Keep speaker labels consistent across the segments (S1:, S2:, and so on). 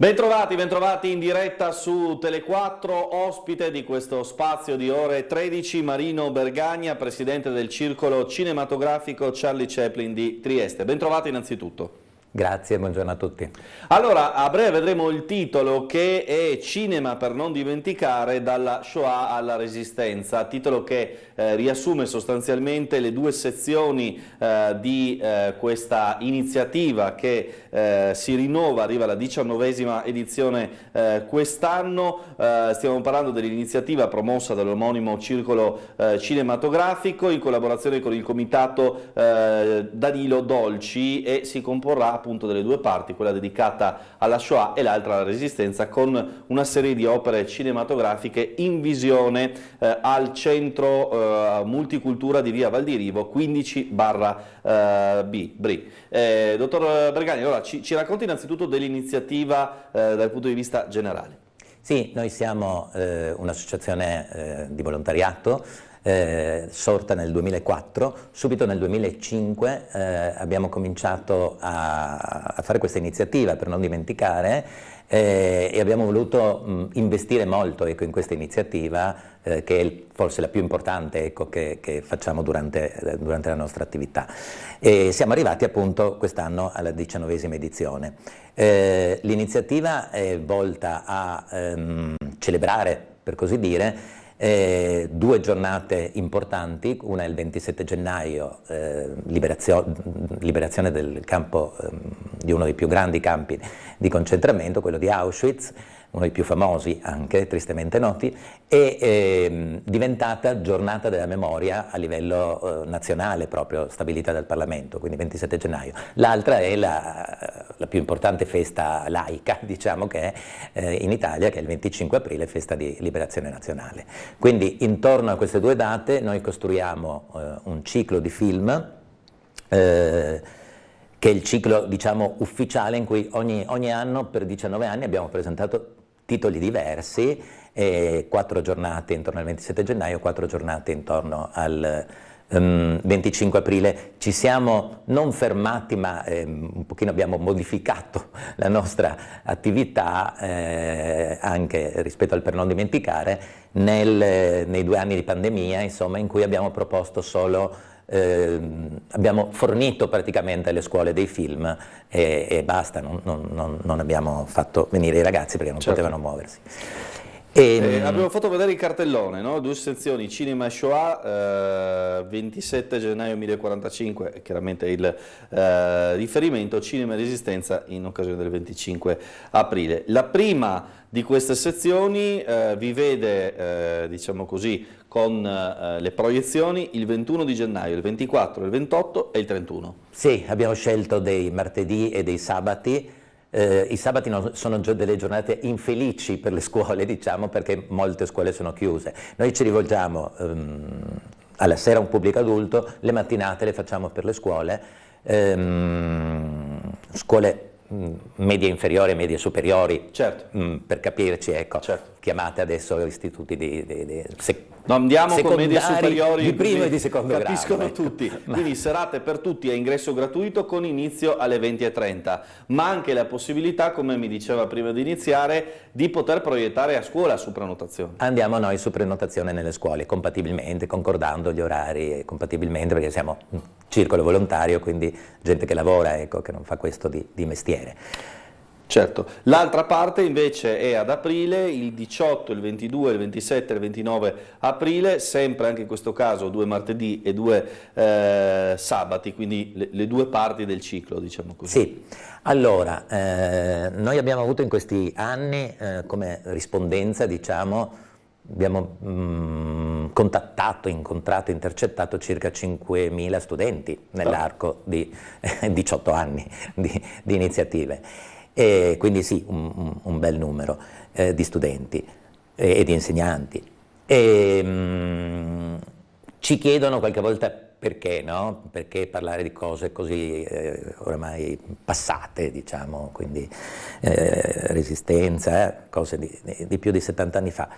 S1: Bentrovati in diretta su Tele4, ospite di questo spazio di ore 13, Marino Bergagna, presidente del Circolo Cinematografico Charlie Chaplin di Trieste. Bentrovati innanzitutto.
S2: Grazie, buongiorno a tutti.
S1: Allora, a breve vedremo il titolo che è Cinema per non dimenticare, dalla Shoah alla Resistenza, titolo che riassume sostanzialmente le due sezioni di questa iniziativa che si rinnova, arriva alla 19ª edizione quest'anno. Stiamo parlando dell'iniziativa promossa dall'omonimo Circolo Cinematografico in collaborazione con il comitato Danilo Dolci, e si comporrà appunto delle due parti, quella dedicata alla Shoah e l'altra alla Resistenza, con una serie di opere cinematografiche in visione al centro multicultura di via Valdirivo 15/B. Dottor Bergagni, allora ci racconti innanzitutto dell'iniziativa dal punto di vista generale.
S2: Sì, noi siamo un'associazione di volontariato sorta nel 2004. Subito nel 2005 abbiamo cominciato a fare questa iniziativa per non dimenticare, e abbiamo voluto investire molto, ecco, in questa iniziativa che è forse la più importante, ecco, che facciamo durante la nostra attività. E siamo arrivati appunto quest'anno alla 19ª edizione. L'iniziativa è volta a celebrare, per così dire, due giornate importanti. Una è il 27 gennaio, liberazione del campo, di uno dei più grandi campi di concentramento, quello di Auschwitz, uno dei più famosi anche, tristemente noti, e diventata giornata della memoria a livello nazionale, proprio stabilita dal Parlamento, quindi 27 gennaio. L'altra è la più importante festa laica, diciamo, che è in Italia, che è il 25 aprile, festa di liberazione nazionale. Quindi intorno a queste due date noi costruiamo un ciclo di film, che è il ciclo, diciamo, ufficiale, in cui ogni anno per 19 anni abbiamo presentato titoli diversi, 4 giornate intorno al 27 gennaio, 4 giornate intorno al 25 aprile. Ci siamo non fermati, ma un pochino abbiamo modificato la nostra attività anche rispetto al per non dimenticare nei 2 anni di pandemia, insomma, in cui abbiamo proposto solo abbiamo fornito praticamente alle scuole dei film e basta, non abbiamo fatto venire i ragazzi perché non potevano muoversi.
S1: Abbiamo fatto vedere il cartellone, no? 2 sezioni, Cinema Shoah, 27 gennaio 1045, chiaramente il riferimento, Cinema e Resistenza in occasione del 25 aprile. La prima di queste sezioni vi vede, diciamo così, con le proiezioni il 21 di gennaio, il 24, il 28 e il 31.
S2: Sì, abbiamo scelto dei martedì e dei sabati. I sabati sono delle giornate infelici per le scuole, diciamo, perché molte scuole sono chiuse. Noi ci rivolgiamo alla sera a un pubblico adulto, le mattinate le facciamo per le scuole, scuole medie inferiori e medie superiori,
S1: certo.
S2: Per capirci, ecco,
S1: certo.
S2: Chiamate adesso istituti
S1: no, andiamo con medie superiori
S2: di primo e di secondo grado.
S1: Capiscono
S2: ecco.
S1: tutti. Quindi serate per tutti a ingresso gratuito con inizio alle 20:30, ma anche la possibilità, come mi diceva prima di iniziare, di poter proiettare a scuola su prenotazione.
S2: Andiamo noi su prenotazione nelle scuole, compatibilmente, concordando gli orari, compatibilmente, perché siamo un circolo volontario, quindi gente che lavora, ecco, che non fa questo di mestiere.
S1: Certo, l'altra parte invece è ad aprile, il 18, il 22, il 27 e il 29 aprile, sempre anche in questo caso 2 martedì e 2 sabati, quindi le 2 parti del ciclo, diciamo così.
S2: Sì, allora, noi abbiamo avuto in questi anni come rispondenza, diciamo, abbiamo contattato, incontrato, intercettato circa 5.000 studenti nell'arco di 18 anni di iniziative. E quindi sì, un bel numero di studenti e di insegnanti. Ci chiedono qualche volta perché, no? Perché parlare di cose così oramai passate, diciamo, quindi resistenza, cose di più di 70 anni fa.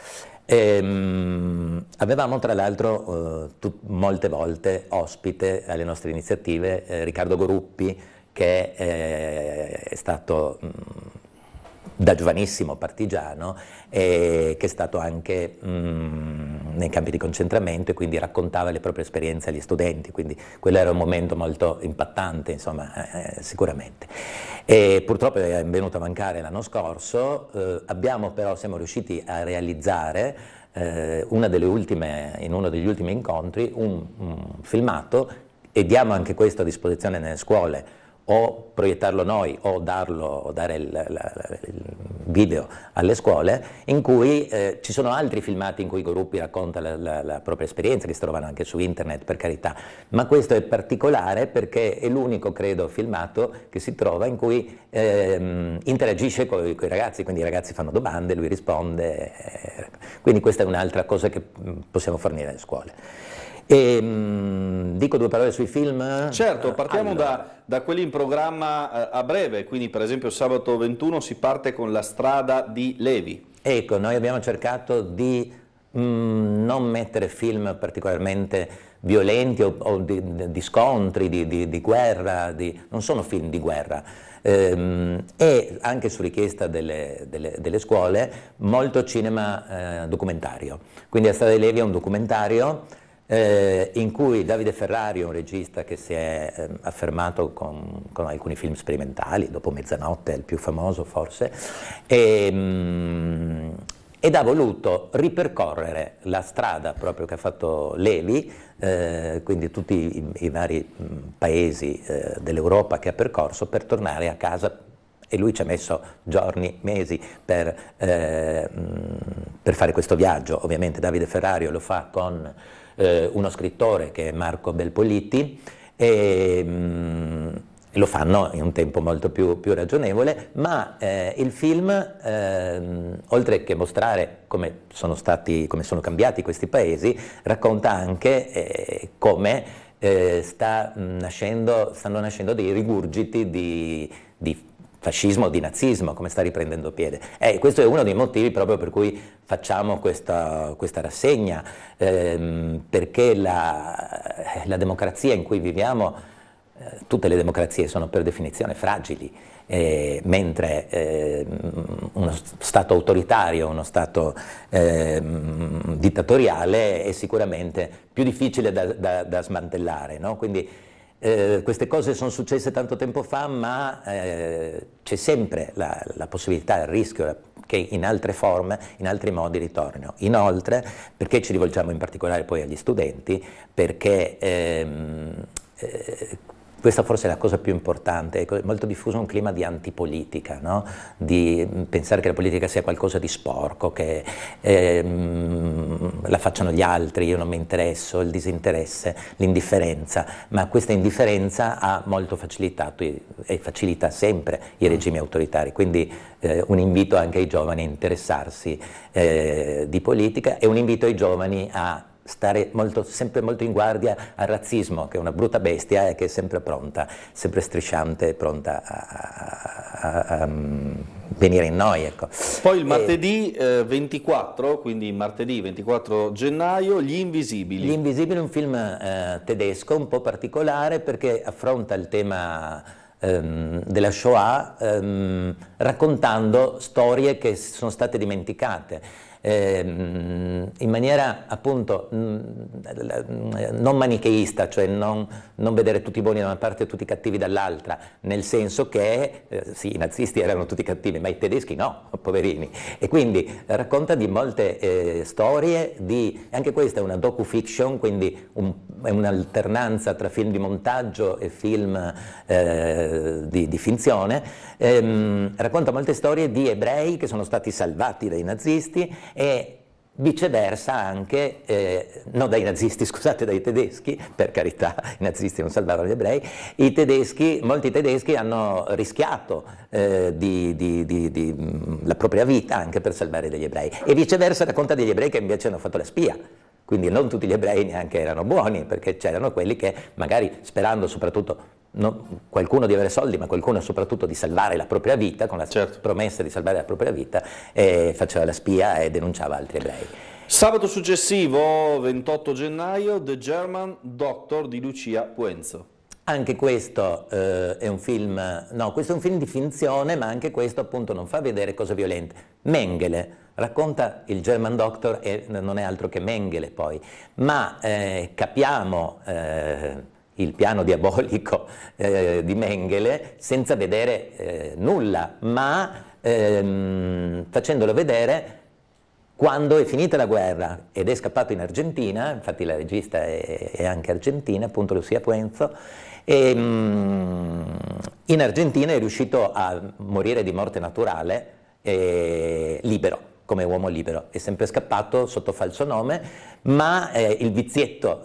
S2: Avevamo tra l'altro molte volte ospite alle nostre iniziative Riccardo Goruppi, che è stato da giovanissimo partigiano, che è stato anche nei campi di concentramento e quindi raccontava le proprie esperienze agli studenti, quindi quello era un momento molto impattante, insomma, sicuramente. E purtroppo è venuto a mancare l'anno scorso, siamo riusciti a realizzare in uno degli ultimi incontri un filmato, e diamo anche questo a disposizione nelle scuole, o proiettarlo noi o dare il video alle scuole, in cui ci sono altri filmati in cui i gruppi raccontano la propria esperienza, che si trovano anche su internet, per carità, ma questo è particolare perché è l'unico, credo, filmato che si trova in cui interagisce con i ragazzi, quindi i ragazzi fanno domande, lui risponde, quindi questa è un'altra cosa che possiamo fornire alle scuole. Dico due parole sui film?
S1: Certo, partiamo da quelli in programma a breve, quindi per esempio sabato 21 si parte con La strada di Levi.
S2: Ecco, noi abbiamo cercato di non mettere film particolarmente violenti o di scontri, di guerra, non sono film di guerra. E anche su richiesta delle scuole molto cinema documentario. Quindi La strada di Levi è un documentario in cui Davide Ferrario, un regista che si è affermato con alcuni film sperimentali, Dopo mezzanotte è il più famoso forse, ed ha voluto ripercorrere la strada proprio che ha fatto Levi, quindi tutti i vari paesi dell'Europa che ha percorso, per tornare a casa. E lui ci ha messo giorni, mesi per fare questo viaggio. Ovviamente Davide Ferrario lo fa con uno scrittore che è Marco Belpoliti, e lo fanno in un tempo molto più ragionevole, ma il film, oltre che mostrare come sono cambiati questi paesi, racconta anche come stanno nascendo dei rigurgiti di fascismo, di nazismo, come sta riprendendo piede. Questo è uno dei motivi proprio per cui facciamo questa rassegna, perché la democrazia in cui viviamo, tutte le democrazie sono per definizione fragili, mentre uno Stato autoritario, uno Stato dittatoriale è sicuramente più difficile da smantellare, no? Quindi queste cose sono successe tanto tempo fa, ma c'è sempre la possibilità, il rischio che in altre forme, in altri modi ritornino. Inoltre, perché ci rivolgiamo in particolare poi agli studenti? Perché questa forse è la cosa più importante, è molto diffuso un clima di antipolitica, no? Di pensare che la politica sia qualcosa di sporco, che la facciano gli altri, io non mi interesso, il disinteresse, l'indifferenza, ma questa indifferenza ha molto facilitato e facilita sempre i regimi autoritari, quindi un invito anche ai giovani a interessarsi di politica, e un invito ai giovani a stare sempre molto in guardia al razzismo, che è una brutta bestia e che è sempre pronta, sempre strisciante, pronta a venire in noi. Ecco.
S1: Poi il martedì 24, quindi martedì 24 gennaio, Gli Invisibili.
S2: Gli Invisibili è un film tedesco un po' particolare perché affronta il tema della Shoah raccontando storie che sono state dimenticate. In maniera appunto non manicheista, cioè non vedere tutti buoni da una parte e tutti cattivi dall'altra, nel senso che sì, i nazisti erano tutti cattivi, ma i tedeschi no, poverini, e quindi racconta di molte storie, anche questa è una docu-fiction, quindi è un'alternanza tra film di montaggio e film di finzione, racconta molte storie di ebrei che sono stati salvati dai nazisti e viceversa anche, no dai nazisti, scusate, dai tedeschi, per carità, i nazisti non salvavano gli ebrei, molti tedeschi hanno rischiato la propria vita anche per salvare degli ebrei, e viceversa racconta degli ebrei che invece hanno fatto la spia. Quindi non tutti gli ebrei neanche erano buoni, perché c'erano quelli che magari sperando soprattutto qualcuno di avere soldi, ma qualcuno soprattutto di salvare la propria vita, con la promessa di salvare la propria vita, faceva la spia e denunciava altri ebrei.
S1: Sabato successivo, 28 gennaio, The German Doctor di Lucia Puenzo.
S2: Anche questo è un film, no, questo è un film di finzione, ma anche questo appunto non fa vedere cose violente. Mengele racconta il German Doctor e non è altro che Mengele poi, ma capiamo il piano diabolico di Mengele senza vedere nulla, ma facendolo vedere quando è finita la guerra ed è scappato in Argentina. Infatti la regista è anche argentina, appunto Lucia Puenzo, e in Argentina è riuscito a morire di morte naturale, libero, come uomo libero. È sempre scappato sotto falso nome, ma il vizietto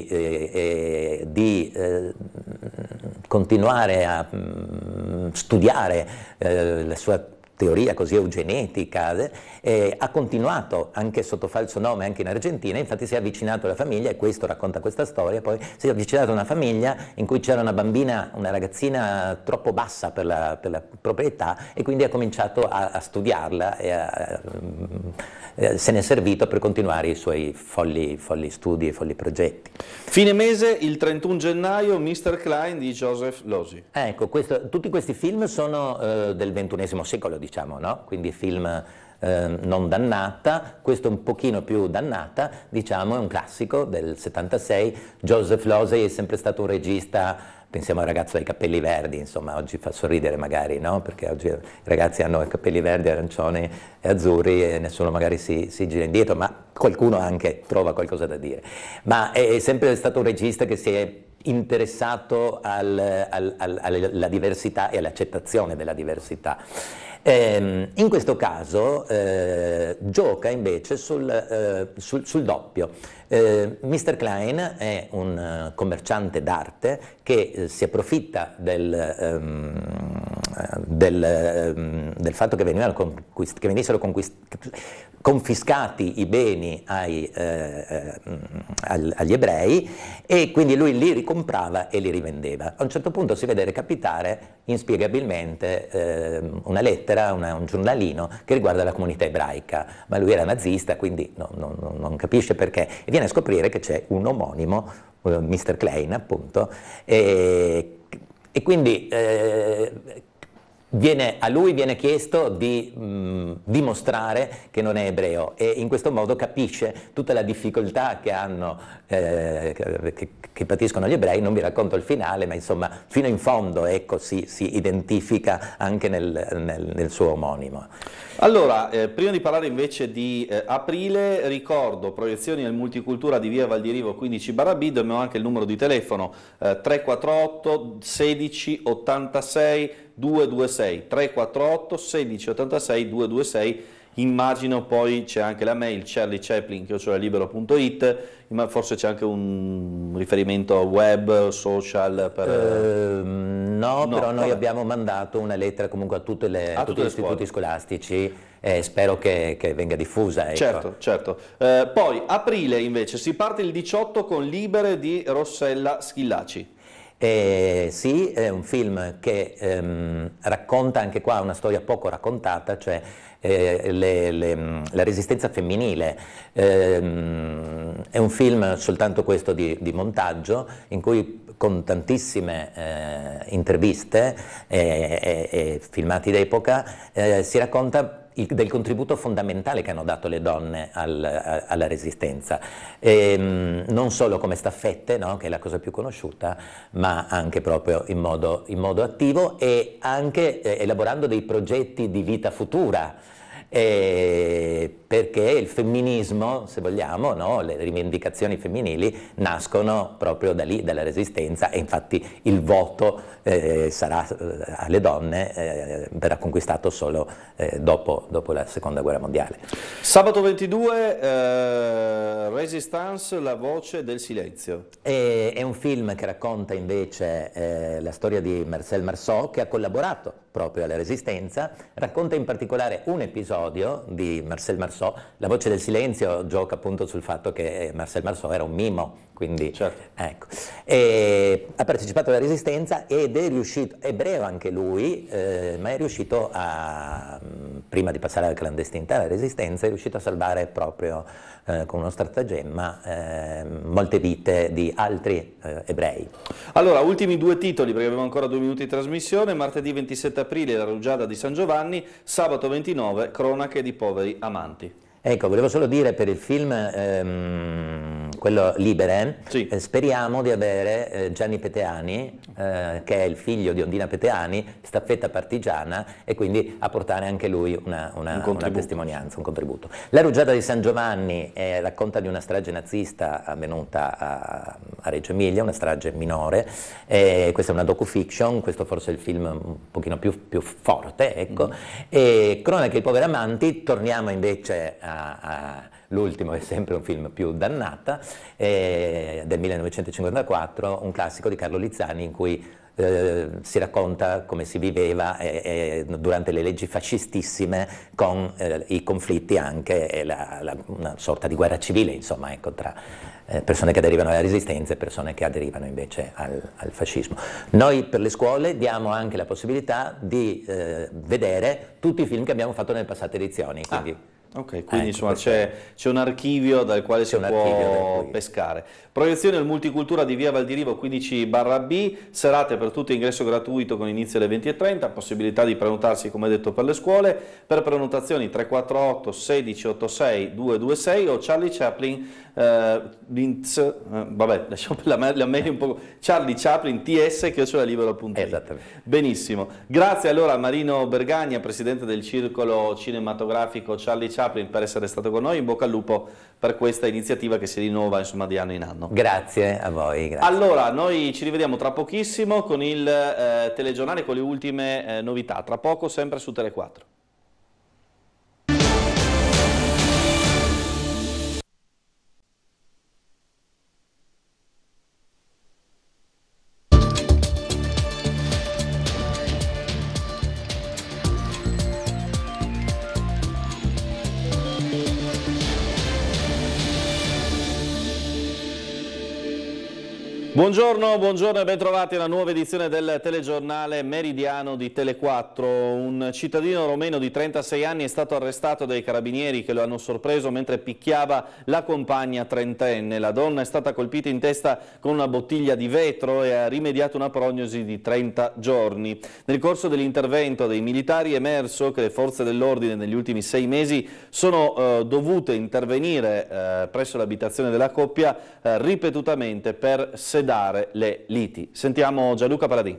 S2: di continuare a studiare la sua teoria così eugenetica, ha continuato anche sotto falso nome anche in Argentina. Infatti si è avvicinato alla famiglia, e questo racconta questa storia, poi si è avvicinato a una famiglia in cui c'era una bambina, una ragazzina troppo bassa per la propria età, e quindi ha cominciato a studiarla e se ne è servito per continuare i suoi folli studi e folli progetti.
S1: Fine mese, il 31 gennaio, Mr. Klein di Joseph Losey.
S2: Ecco, tutti questi film sono del XXI secolo, diciamo, no? Quindi film non dannata, questo un pochino più dannata, diciamo, è un classico del 76. Joseph Losey è sempre stato un regista, pensiamo al ragazzo dai capelli verdi, insomma, oggi fa sorridere magari, no? Perché oggi i ragazzi hanno i capelli verdi, arancioni e azzurri e nessuno magari si gira indietro, ma qualcuno anche trova qualcosa da dire. Ma è sempre stato un regista che si è interessato alla diversità e all'accettazione della diversità. In questo caso gioca invece sul doppio. Mr. Klein è un commerciante d'arte che si approfitta del fatto che venissero confiscati i beni agli ebrei, e quindi lui li ricomprava e li rivendeva. A un certo punto si vede recapitare inspiegabilmente una lettera, un giornalino che riguarda la comunità ebraica, ma lui era nazista, quindi non capisce perché, e viene a scoprire che c'è un omonimo, Mr. Klein appunto, e quindi a lui viene chiesto di dimostrare che non è ebreo, e in questo modo capisce tutta la difficoltà che hanno, che patiscono gli ebrei. Non vi racconto il finale, ma insomma fino in fondo, ecco, si identifica anche nel suo omonimo.
S1: Allora, prima di parlare invece di aprile, ricordo proiezioni al Multicultura di via Valdirivo 15/B, abbiamo anche il numero di telefono 348 16 86 226, 348 16 86 226. Immagino poi c'è anche la mail charliechaplin@libero.it, ma forse c'è anche un riferimento web, social
S2: no, però noi abbiamo mandato una lettera comunque a tutti gli istituti scolastici, spero che venga diffusa, ecco.
S1: Certo. Poi aprile invece si parte il 18 con Libere di Rossella Schillaci.
S2: Sì, è un film che racconta anche qua una storia poco raccontata, cioè la resistenza femminile. È un film soltanto questo di montaggio, in cui con tantissime interviste e filmati d'epoca si racconta del contributo fondamentale che hanno dato le donne alla resistenza, non solo come staffette, no, che è la cosa più conosciuta, ma anche proprio in modo attivo, e anche elaborando dei progetti di vita futura, perché il femminismo, se vogliamo, no, le rivendicazioni femminili nascono proprio da lì, dalla resistenza, e infatti il voto sarà alle donne, verrà conquistato solo dopo la seconda guerra mondiale.
S1: Sabato 22, Resistance, la voce del silenzio.
S2: È un film che racconta invece la storia di Marcel Marceau, che ha collaborato proprio alla Resistenza. Racconta in particolare un episodio di Marcel Marceau. La voce del silenzio gioca appunto sul fatto che Marcel Marceau era un mimo, quindi
S1: certo.
S2: Ecco. Ha partecipato alla Resistenza ed è riuscito, ebreo anche lui, ma è riuscito a prima di passare alla clandestinità e alla resistenza, è riuscito a salvare proprio con uno stratagemma molte vite di altri ebrei.
S1: Allora, ultimi due titoli, perché abbiamo ancora 2 minuti di trasmissione. Martedì 27 aprile la rugiada di San Giovanni, sabato 29 cronache di poveri amanti.
S2: Ecco, volevo solo dire per il film, quello Libere,
S1: sì.
S2: Speriamo di avere Gianni Peteani, che è il figlio di Ondina Peteani, staffetta partigiana, e quindi a portare anche lui una testimonianza, un contributo. La rugiada di San Giovanni racconta di una strage nazista avvenuta a Reggio Emilia, una strage minore, questa è una docufiction, questo forse è il film un pochino più forte, ecco, e Cronache dei poveri amanti, torniamo invece l'ultimo è sempre un film più dannata, del 1954, un classico di Carlo Lizzani in cui si racconta come si viveva durante le leggi fascistissime, con i conflitti anche, una sorta di guerra civile, insomma, ecco, tra persone che aderivano alla resistenza e persone che aderivano invece al fascismo. Noi per le scuole diamo anche la possibilità di vedere tutti i film che abbiamo fatto nelle passate edizioni. Quindi,
S1: ok, quindi insomma c'è un archivio dal quale si può pescare. Proiezione al Multicultura di via Valdirivo 15/B, serate per tutti, ingresso gratuito con inizio alle 20:30, possibilità di prenotarsi come detto per le scuole. Per prenotazioni 348 1686 226 o Charlie Chaplin vabbè, lasciamo la meglio un po', Charlie Chaplin TS @libero.it.
S2: Esattamente.
S1: Benissimo, grazie allora a Marino Bergagna, presidente del circolo cinematografico Charlie Chaplin, per essere stato con noi. In bocca al lupo per questa iniziativa che si rinnova, insomma, di anno in anno.
S2: Grazie a voi. Grazie.
S1: Allora, noi ci rivediamo tra pochissimo con il telegiornale con le ultime novità, tra poco sempre su Tele4. Buongiorno e bentrovati alla nuova edizione del telegiornale meridiano di Tele4. Un cittadino romeno di 36 anni è stato arrestato dai carabinieri che lo hanno sorpreso mentre picchiava la compagna trentenne. La donna è stata colpita in testa con una bottiglia di vetro e ha rimediato una prognosi di 30 giorni. Nel corso dell'intervento dei militari è emerso che le forze dell'ordine negli ultimi 6 mesi sono dovute intervenire presso l'abitazione della coppia ripetutamente per sedare le liti. Sentiamo Gianluca Paladin.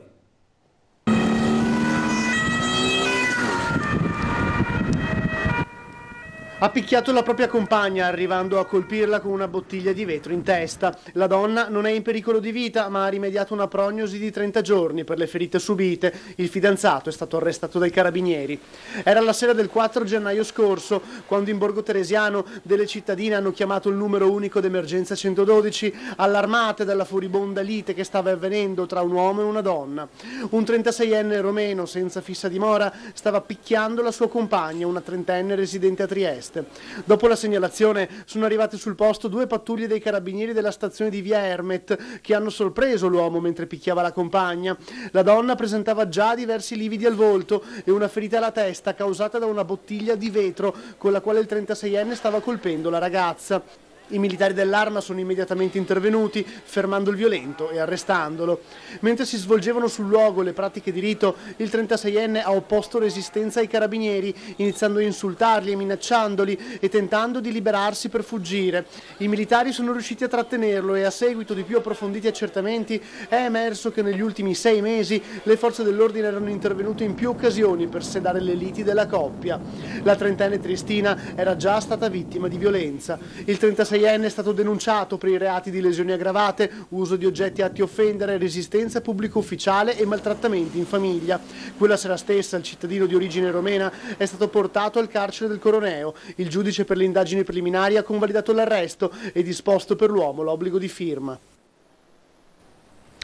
S3: Ha picchiato la propria compagna, arrivando a colpirla con una bottiglia di vetro in testa. La donna non è in pericolo di vita, ma ha rimediato una prognosi di 30 giorni per le ferite subite. Il fidanzato è stato arrestato dai carabinieri. Era la sera del 4 gennaio scorso, quando in Borgo Teresiano delle cittadine hanno chiamato il numero unico d'emergenza 112, allarmate dalla furibonda lite che stava avvenendo tra un uomo e una donna. Un 36enne romeno senza fissa dimora stava picchiando la sua compagna, una trentenne residente a Trieste. Dopo la segnalazione sono arrivate sul posto 2 pattuglie dei carabinieri della stazione di via Ermet che hanno sorpreso l'uomo mentre picchiava la compagna. La donna presentava già diversi lividi al volto e una ferita alla testa causata da una bottiglia di vetro con la quale il 36enne stava colpendo la ragazza. I militari dell'Arma sono immediatamente intervenuti, fermando il violento e arrestandolo. Mentre si svolgevano sul luogo le pratiche di rito, il 36enne ha opposto resistenza ai carabinieri, iniziando a insultarli e minacciandoli e tentando di liberarsi per fuggire. I militari sono riusciti a trattenerlo e a seguito di più approfonditi accertamenti è emerso che negli ultimi 6 mesi le forze dell'ordine erano intervenute in più occasioni per sedare le liti della coppia. La trentenne triestina era già stata vittima di violenza. Il 36enne è stato denunciato per i reati di lesioni aggravate, uso di oggetti atti a offendere, resistenza pubblico ufficiale e maltrattamenti in famiglia. Quella sera stessa il cittadino di origine romena è stato portato al carcere del Coroneo. Il giudice per le indagini preliminari ha convalidato l'arresto e disposto per l'uomo l'obbligo di firma.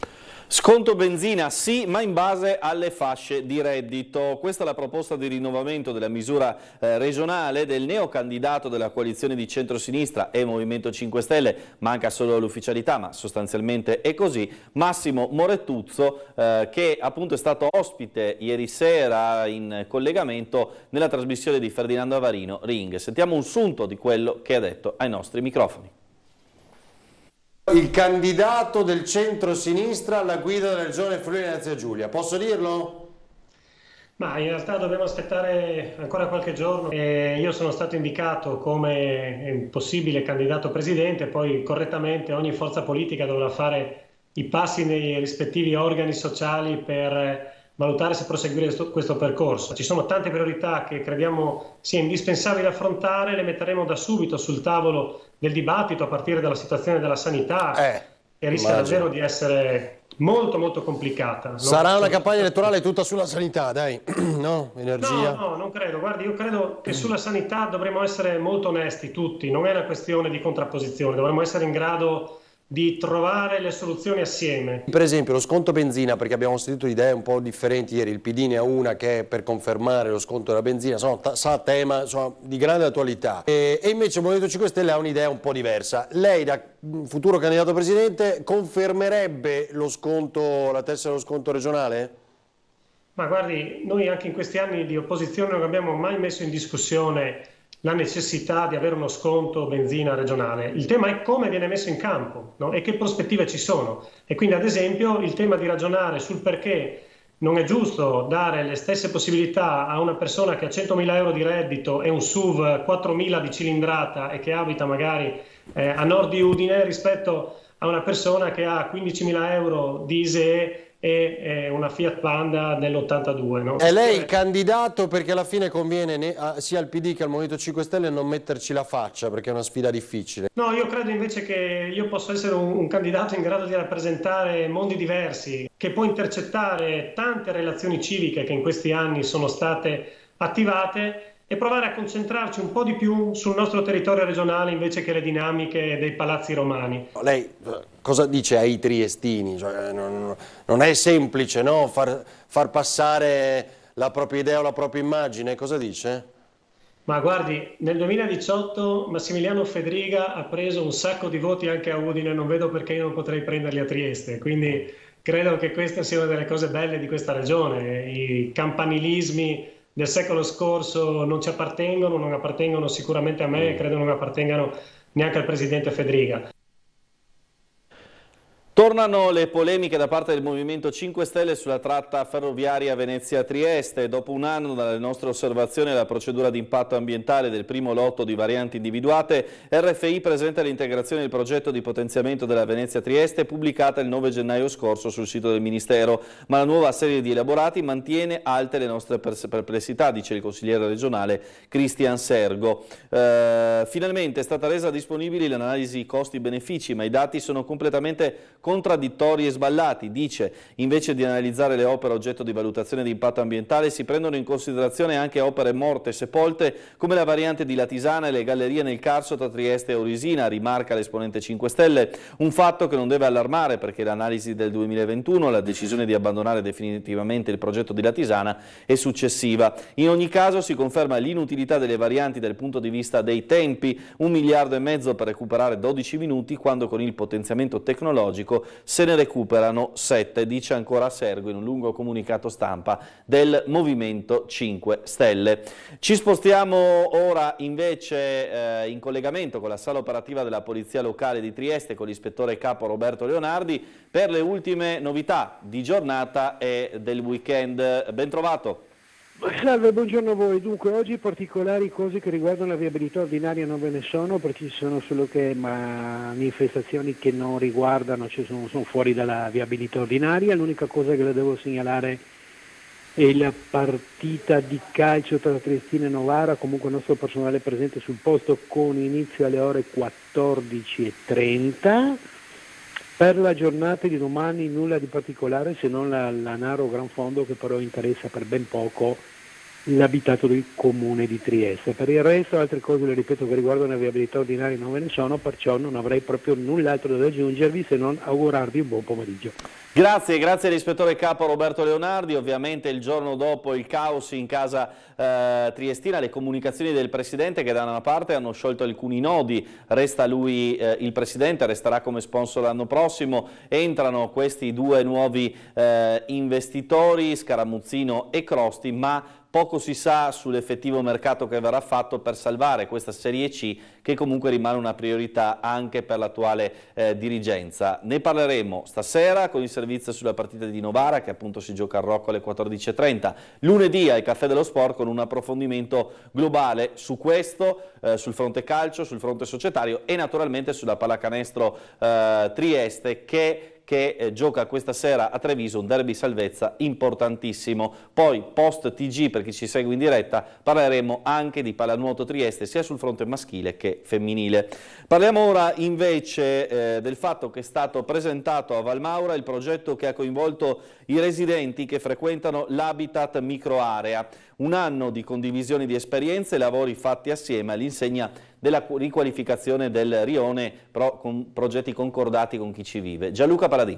S1: Sconto benzina sì, ma in base alle fasce di reddito. Questa è la proposta di rinnovamento della misura regionale del neocandidato della coalizione di centrosinistra e Movimento 5 Stelle. Manca solo l'ufficialità, ma sostanzialmente è così. Massimo Morettuzzo, che appunto è stato ospite ieri sera in collegamento nella trasmissione di Ferdinando Avarino, Ring. Sentiamo un sunto di quello che ha detto ai nostri microfoni.
S4: Il candidato del centro-sinistra alla guida della regione Friuli-Venezia Giulia, posso dirlo?
S5: Ma in realtà dobbiamo aspettare ancora qualche giorno. Io sono stato indicato come possibile candidato presidente, poi correttamente ogni forza politica dovrà fare i passi nei rispettivi organi sociali per valutare se proseguire questo percorso. Ci sono tante priorità che crediamo sia indispensabile affrontare, le metteremo da subito sul tavolo del dibattito a partire dalla situazione della sanità, che rischia davvero di essere molto complicata.
S4: Sarà una campagna elettorale tutta sulla sanità, dai, no? Energia?
S5: No, non credo. Guardi, io credo che sulla sanità dovremmo essere molto onesti tutti, non è una questione di contrapposizione, dovremmo essere in grado di trovare le soluzioni assieme.
S4: Per esempio lo sconto benzina, perché abbiamo sentito idee un po' differenti ieri, il PD ne ha una che è per confermare lo sconto della benzina, sa tema di grande attualità, e invece il Movimento 5 Stelle ha un'idea un po' diversa. Lei da futuro candidato presidente confermerebbe lo sconto, la tessera dello sconto regionale?
S5: Ma guardi, noi anche in questi anni di opposizione non abbiamo mai messo in discussione la necessità di avere uno sconto benzina regionale. Il tema è come viene messo in campo, no? E che prospettive ci sono. E quindi ad esempio il tema di ragionare sul perché non è giusto dare le stesse possibilità a una persona che ha 100.000 euro di reddito e un SUV 4.000 di cilindrata e che abita magari a nord di Udine rispetto a una persona che ha 15.000 euro di ISEE e una Fiat Panda dell'82. No?
S4: È lei il candidato perché alla fine conviene sia al PD che al Movimento 5 Stelle non metterci la faccia, perché è una sfida difficile.
S5: No, io credo invece che io posso essere un candidato in grado di rappresentare mondi diversi, che può intercettare tante relazioni civiche che in questi anni sono state attivate e provare a concentrarci un po' di più sul nostro territorio regionale invece che le dinamiche dei palazzi romani.
S4: Lei cosa dice ai triestini? Cioè, non è semplice, no? Far passare la propria idea o la propria immagine, cosa dice?
S5: Ma guardi, nel 2018 Massimiliano Fedriga ha preso un sacco di voti anche a Udine, non vedo perché io non potrei prenderli a Trieste, quindi credo che queste siano delle cose belle di questa regione. I campanilismi del secolo scorso non ci appartengono, non appartengono sicuramente a me e credo non appartengano neanche al presidente Fedriga.
S1: Tornano le polemiche da parte del Movimento 5 Stelle sulla tratta ferroviaria Venezia-Trieste. Dopo un anno dalle nostre osservazioni alla procedura di impatto ambientale del primo lotto di varianti individuate, RFI presenta l'integrazione del progetto di potenziamento della Venezia-Trieste pubblicata il 9 gennaio scorso sul sito del Ministero, ma la nuova serie di elaborati mantiene alte le nostre perplessità, dice il consigliere regionale Cristian Sergo. Finalmente è stata resa disponibile l'analisi costi-benefici, ma i dati sono completamente contraddittori e sballati. Dice, invece di analizzare le opere oggetto di valutazione di impatto ambientale, si prendono in considerazione anche opere morte e sepolte come la variante di Latisana e le gallerie nel Carso tra Trieste e Orisina, rimarca l'esponente 5 Stelle, un fatto che non deve allarmare perché l'analisi del 2021, la decisione di abbandonare definitivamente il progetto di Latisana, è successiva. In ogni caso si conferma l'inutilità delle varianti dal punto di vista dei tempi, 1,5 miliardi per recuperare 12 minuti quando con il potenziamento tecnologico se ne recuperano 7, dice ancora Sergo in un lungo comunicato stampa del Movimento 5 Stelle. Ci spostiamo ora invece in collegamento con la sala operativa della Polizia Locale di Trieste con l'ispettore capo Roberto Leonardi per le ultime novità di giornata e del weekend. Ben trovato.
S6: Salve, buongiorno a voi. Dunque, oggi particolari cose che riguardano la viabilità ordinaria non ve ne sono, perché ci sono solo che manifestazioni che non riguardano, cioè sono fuori dalla viabilità ordinaria. L'unica cosa che le devo segnalare è la partita di calcio tra Triestina e Novara, comunque il nostro personale è presente sul posto con inizio alle ore 14:30. Per la giornata di domani nulla di particolare se non l'Anaro Gran Fondo, che però interessa per ben poco l'abitato del comune di Trieste. Per il resto altre cose, le ripeto, che riguardano la viabilità ordinaria non ve ne sono, perciò non avrei proprio null'altro da aggiungervi se non augurarvi un buon pomeriggio.
S1: Grazie all'ispettore capo Roberto Leonardi. Ovviamente il giorno dopo il caos in casa triestina, le comunicazioni del Presidente che da una parte hanno sciolto alcuni nodi, resta lui il Presidente, resterà come sponsor l'anno prossimo, entrano questi due nuovi investitori, Scaramuzzino e Crosti, ma poco si sa sull'effettivo mercato che verrà fatto per salvare questa Serie C, che comunque rimane una priorità anche per l'attuale dirigenza. Ne parleremo stasera con il servizio sulla partita di Novara, che appunto si gioca a Rocco alle 14:30. Lunedì al Caffè dello Sport con un approfondimento globale su questo, sul fronte calcio, sul fronte societario e naturalmente sulla pallacanestro Trieste che gioca questa sera a Treviso un derby salvezza importantissimo. Poi post TG, per chi ci segue in diretta, parleremo anche di pallanuoto Trieste sia sul fronte maschile che femminile. Parliamo ora invece del fatto che è stato presentato a Valmaura il progetto che ha coinvolto i residenti che frequentano l'Habitat Microarea. Un anno di condivisione di esperienze e lavori fatti assieme all'insegna della riqualificazione del rione, con progetti concordati con chi ci vive. Gianluca Paladin.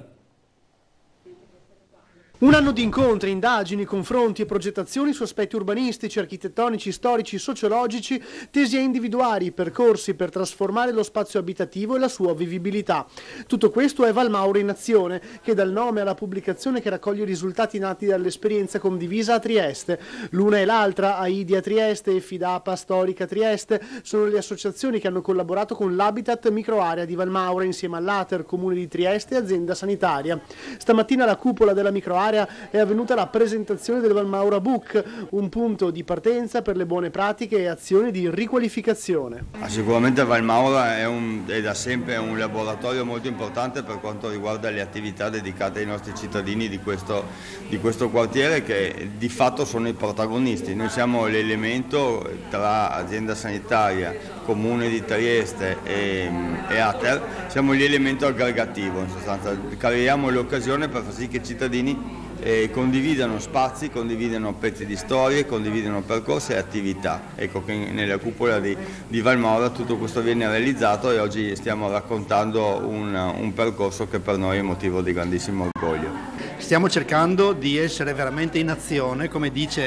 S3: Un anno di incontri, indagini, confronti e progettazioni su aspetti urbanistici, architettonici, storici, sociologici, tesi a individuare i percorsi per trasformare lo spazio abitativo e la sua vivibilità. Tutto questo è Valmaura in azione, che dà il nome alla pubblicazione che raccoglie i risultati nati dall'esperienza condivisa a Trieste. L'una e l'altra, AIDI a Trieste e Fidapa Storica Trieste, sono le associazioni che hanno collaborato con l'Habitat Microarea di Valmaura insieme all'Ater, Comune di Trieste e Azienda Sanitaria. Stamattina alla cupola della microarea è avvenuta la presentazione del Valmaura Book, un punto di partenza per le buone pratiche e azioni di riqualificazione.
S7: Sicuramente Valmaura è da sempre un laboratorio molto importante per quanto riguarda le attività dedicate ai nostri cittadini di questo quartiere, che di fatto sono i protagonisti. Noi siamo l'elemento tra azienda sanitaria, Comune di Trieste e Ater, siamo l'elemento aggregativo, in sostanza creiamo l'occasione per far sì che i cittadini condividano spazi, condividano pezzi di storie, condividano percorsi e attività. Ecco che nella cupola di Valmaura tutto questo viene realizzato e oggi stiamo raccontando un percorso che per noi è motivo di grandissimo orgoglio.
S8: Stiamo cercando di essere veramente in azione, come dice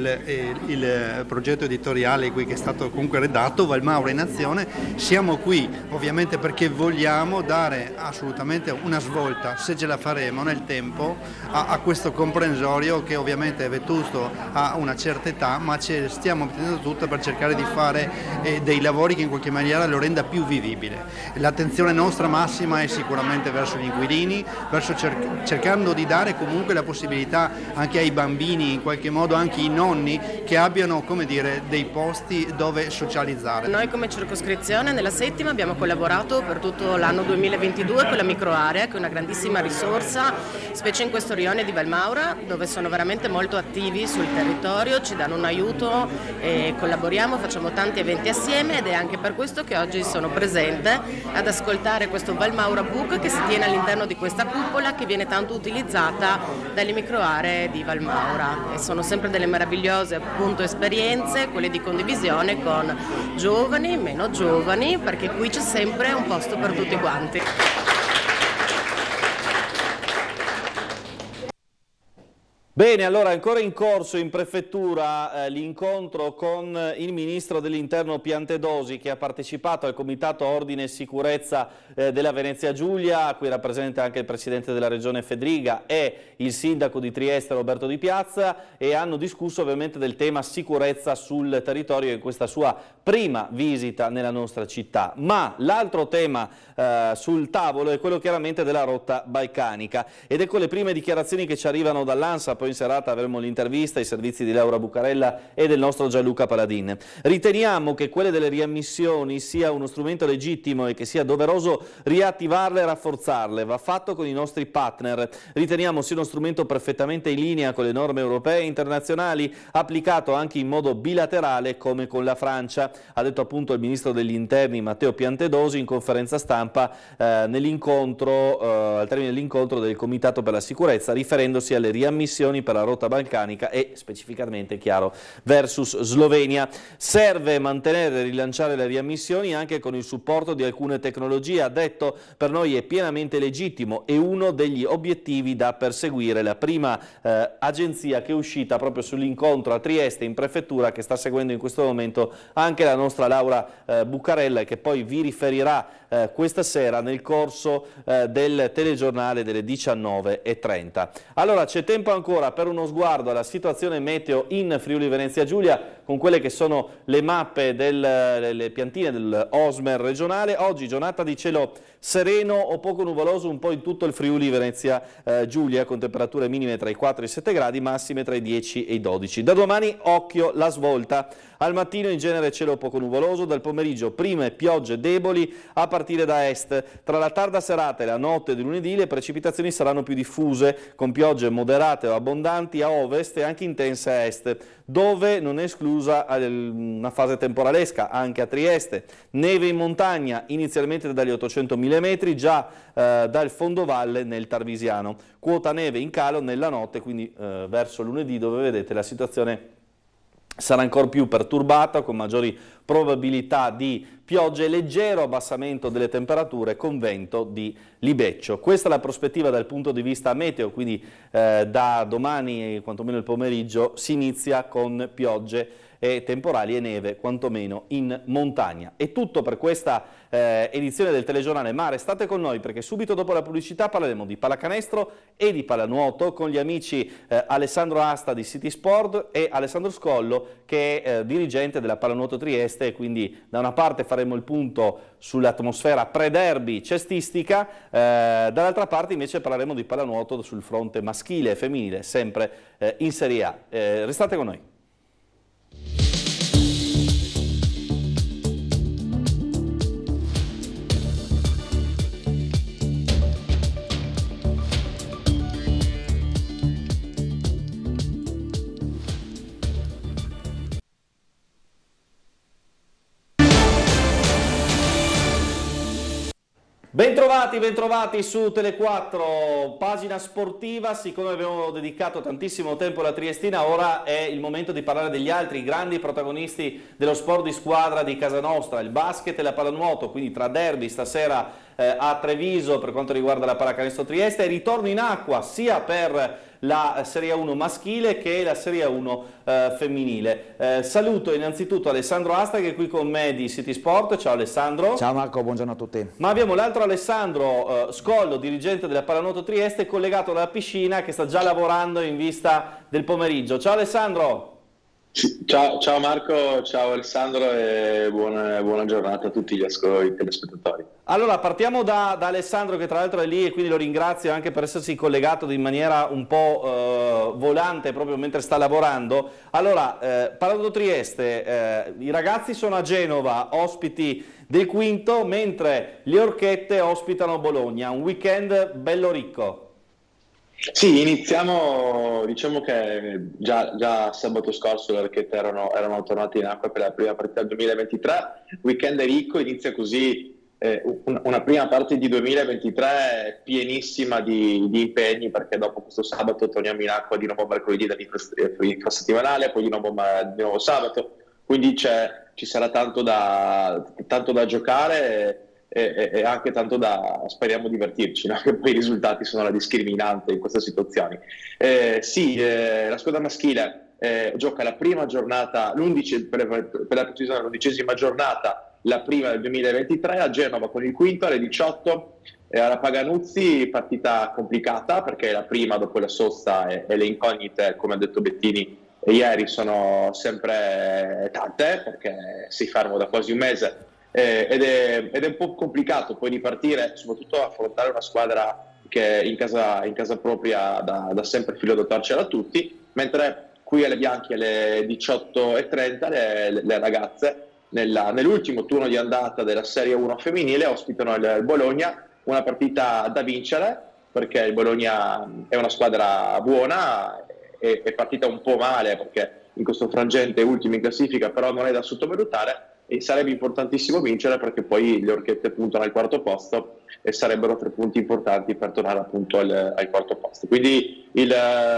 S8: il progetto editoriale qui che è stato comunque redatto, Valmaura in azione. Siamo qui ovviamente perché vogliamo dare assolutamente una svolta, se ce la faremo nel tempo, a questo comprensorio che ovviamente è vetusto a una certa età, ma stiamo mettendo tutto per cercare di fare dei lavori che in qualche maniera lo renda più vivibile. L'attenzione nostra massima è sicuramente verso gli inquilini, verso cercando di dare comunque la possibilità anche ai bambini, in qualche modo anche i nonni, che abbiano, come dire, dei posti dove socializzare.
S9: Noi come circoscrizione nella settima abbiamo collaborato per tutto l'anno 2022 con la microarea, che è una grandissima risorsa, specie in questo rione di Valmaura, dove sono veramente molto attivi sul territorio, ci danno un aiuto e collaboriamo, facciamo tanti eventi assieme, ed è anche per questo che oggi sono presente ad ascoltare questo Valmaura Book che si tiene all'interno di questa cupola, che viene tanto utilizzata dalle microaree di Valmaura, e sono sempre delle meravigliose appunto esperienze, quelle di condivisione con giovani, meno giovani, perché qui c'è sempre un posto per tutti quanti.
S1: Bene, allora ancora in corso in prefettura l'incontro con il ministro dell'Interno Piantedosi, che ha partecipato al Comitato Ordine e Sicurezza della Venezia Giulia, a cui rappresenta anche il presidente della regione Fedriga e il sindaco di Trieste Roberto Di Piazza, e hanno discusso ovviamente del tema sicurezza sul territorio in questa sua prima visita nella nostra città. Ma l'altro tema sul tavolo è quello chiaramente della rotta balcanica, ed ecco le prime dichiarazioni che ci arrivano dall'ANSA. Poi in serata avremo l'intervista ai servizi di Laura Bucarella e del nostro Gianluca Paladin. Riteniamo che quelle delle riammissioni sia uno strumento legittimo e che sia doveroso riattivarle e rafforzarle. Va fatto con i nostri partner. Riteniamo sia uno strumento perfettamente in linea con le norme europee e internazionali, applicato anche in modo bilaterale come con la Francia, ha detto appunto il ministro degli interni Matteo Piantedosi in conferenza stampa al termine dell'incontro del Comitato per la Sicurezza, riferendosi alle riammissioni qualificazioni per la rotta balcanica e specificamente, chiaro, versus Slovenia. Serve mantenere e rilanciare le riammissioni anche con il supporto di alcune tecnologie, ha detto. Per noi è pienamente legittimo e uno degli obiettivi da perseguire. La prima agenzia che è uscita proprio sull'incontro a Trieste in prefettura, che sta seguendo in questo momento anche la nostra Laura Buccarella, e che poi vi riferirà questa sera nel corso del telegiornale delle 19:30. Allora c'è tempo ancora per uno sguardo alla situazione meteo in Friuli Venezia Giulia con quelle che sono le mappe delle piantine del Osmer regionale. Oggi giornata di cielo sereno o poco nuvoloso un po' in tutto il Friuli Venezia Giulia, con temperature minime tra i 4 e i 7 gradi, massime tra i 10 e i 12. Da domani occhio la svolta. Al mattino in genere cielo poco nuvoloso, dal pomeriggio prime piogge deboli a partire da est. Tra la tarda serata e la notte di lunedì le precipitazioni saranno più diffuse, con piogge moderate o abbondanti a ovest e anche intense a est, dove non è esclusa una fase temporalesca anche a Trieste. Neve in montagna inizialmente dagli 800 mm, già dal fondovalle nel Tarvisiano. Quota neve in calo nella notte, quindi verso lunedì, dove vedete la situazione sarà ancora più perturbata, con maggiori probabilità di piogge e leggero abbassamento delle temperature con vento di libeccio. Questa è la prospettiva dal punto di vista meteo, quindi da domani, quantomeno il pomeriggio, si inizia con piogge e temporali e neve, quantomeno in montagna. È tutto per questa edizione del telegiornale, ma restate con noi perché subito dopo la pubblicità parleremo di pallacanestro e di pallanuoto con gli amici Alessandro Asta di City Sport e Alessandro Scollo, che è dirigente della Pallanuoto Trieste, e quindi da una parte faremo il punto sull'atmosfera pre-derby cestistica, dall'altra parte invece parleremo di pallanuoto sul fronte maschile e femminile, sempre in Serie A. Restate con noi. Bentrovati su Tele4, pagina sportiva. Siccome abbiamo dedicato tantissimo tempo alla Triestina, ora è il momento di parlare degli altri grandi protagonisti dello sport di squadra di casa nostra, il basket e la pallanuoto, quindi tra derby stasera a Treviso per quanto riguarda la pallacanestro Trieste, e ritorno in acqua sia per la Serie 1 maschile che la Serie 1 femminile. Saluto innanzitutto Alessandro Asta, che è qui con me di City Sport. Ciao Alessandro.
S10: Ciao Marco, buongiorno a tutti.
S1: Ma abbiamo l'altro Alessandro Scollo, dirigente della Pallanuoto Trieste, collegato dalla piscina, che sta già lavorando in vista del pomeriggio. Ciao Alessandro.
S11: Ciao Marco, ciao Alessandro e buona giornata a tutti gli telespettatori.
S1: Allora partiamo da Alessandro, che tra l'altro è lì, e quindi lo ringrazio anche per essersi collegato in maniera un po' volante proprio mentre sta lavorando. Allora, Pallanuoto Trieste, i ragazzi sono a Genova, ospiti del quinto, mentre le Orchette ospitano Bologna, un weekend bello ricco.
S11: Sì, iniziamo, diciamo che già sabato scorso le Orchette erano tornate in acqua per la prima partita del 2023, weekend ricco, inizia così una prima parte di 2023 pienissima di impegni, perché dopo questo sabato torniamo in acqua di nuovo mercoledì dall'infrasettimanale, poi di nuovo sabato, quindi ci sarà tanto da giocare e anche tanto da, speriamo, divertirci, no? Che poi i risultati sono la discriminante in queste situazioni. La squadra maschile gioca la prima giornata, per la precisione l'11ª giornata, la prima del 2023 a Genova con il quinto alle 18 alla Paganuzzi. Partita complicata perché la prima dopo la sosta e le incognite, come ha detto Bettini ieri, sono sempre tante, perché si fermo da quasi un mese ed è un po' complicato poi ripartire, soprattutto affrontare una squadra che in casa propria da sempre filo da torcere a tutti, mentre qui alle Bianchi alle 18:30 le ragazze nell'ultimo turno di andata della Serie 1 femminile ospitano il Bologna, una partita da vincere perché il Bologna è una squadra buona, è partita un po' male perché in questo frangente è ultima in classifica, però non è da sottovalutare, e sarebbe importantissimo vincere, perché poi le Orchette puntano al quarto posto e sarebbero 3 punti importanti per tornare appunto al quarto posto. Quindi il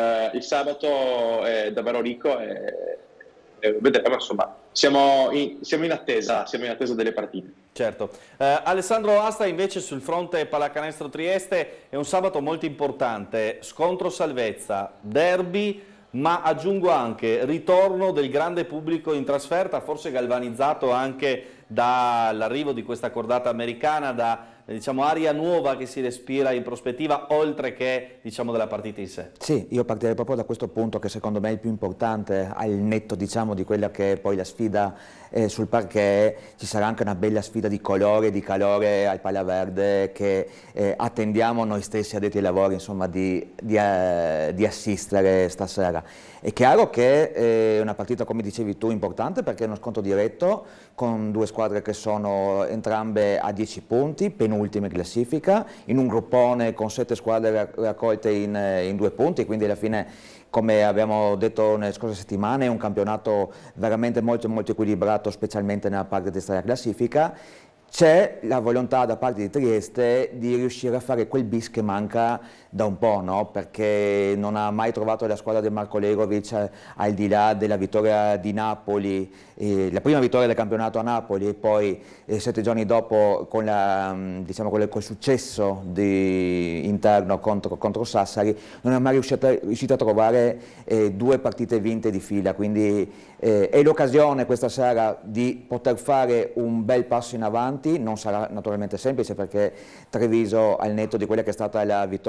S11: sabato è davvero ricco e vedremo, insomma, siamo in attesa delle partite.
S1: Certo. Alessandro Asta invece sul fronte pallacanestro Trieste è un sabato molto importante, scontro salvezza, derby, ma aggiungo anche ritorno del grande pubblico in trasferta, forse galvanizzato anche dall'arrivo di questa cordata americana, da diciamo aria nuova che si respira in prospettiva, oltre che diciamo della partita in sé.
S10: Sì, io partirei proprio da questo punto che secondo me è il più importante, al netto diciamo di quella che è poi la sfida sul parquet. Ci sarà anche una bella sfida di colore, di calore al Palla Verde che attendiamo noi stessi addetti ai lavori, insomma, di assistere stasera. È chiaro che è una partita, come dicevi tu, importante perché è uno scontro diretto con 2 squadre che sono entrambe a 10 punti, penultime in classifica, in un gruppone con 7 squadre raccolte in 2 punti, quindi alla fine, come abbiamo detto nelle scorse settimane, è un campionato veramente molto equilibrato, specialmente nella parte destra della classifica. C'è la volontà da parte di Trieste di riuscire a fare quel bis che manca da un po', no? Perché non ha mai trovato la squadra di Marko Legovic, al di là della vittoria di Napoli, la prima vittoria del campionato a Napoli, e poi 7 giorni dopo con col successo interno contro Sassari, non è mai riuscito a trovare 2 partite vinte di fila, quindi è l'occasione questa sera di poter fare un bel passo in avanti. Non sarà naturalmente semplice perché Treviso, al netto di quella che è stata